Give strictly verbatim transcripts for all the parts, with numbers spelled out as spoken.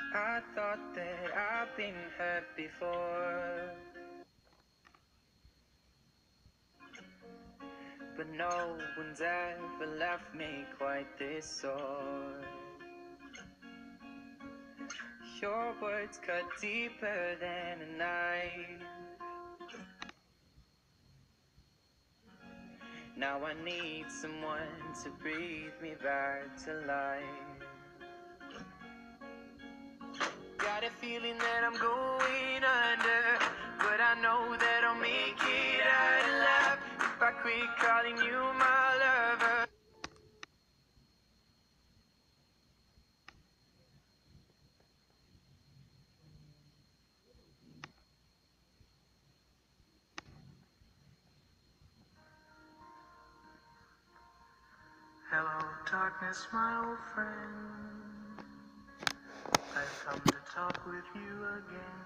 I thought that I've been hurt before, but no one's ever left me quite this sore. Your words cut deeper than a knife. Now I need someone to breathe me back to life. Got a feeling that I'm going under, but I know that I'll make it out alive if I quit calling you my lover. Hello, darkness, my old friend. I've come to talk with you again.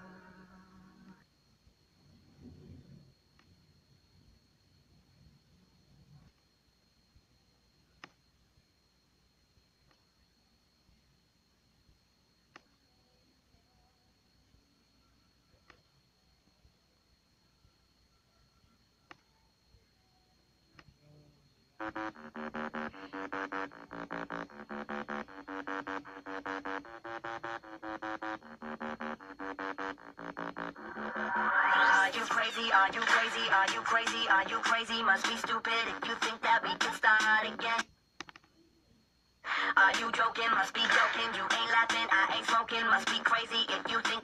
Are you crazy? Are you crazy? Are you crazy? Are you crazy? Must be stupid if you think that we can start again. Are you joking? Must be joking. You ain't laughing. I ain't smoking. Must be crazy if you think